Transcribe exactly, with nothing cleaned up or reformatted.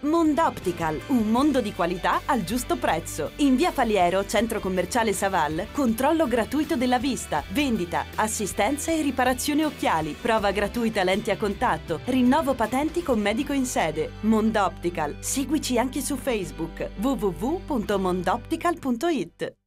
Mondoptical, un mondo di qualità al giusto prezzo. In via Faliero, centro commerciale Saval, controllo gratuito della vista, vendita, assistenza e riparazione occhiali, prova gratuita lenti a contatto, rinnovo patenti con medico in sede. Mondoptical, seguici anche su Facebook w w w punto mondoptical punto it.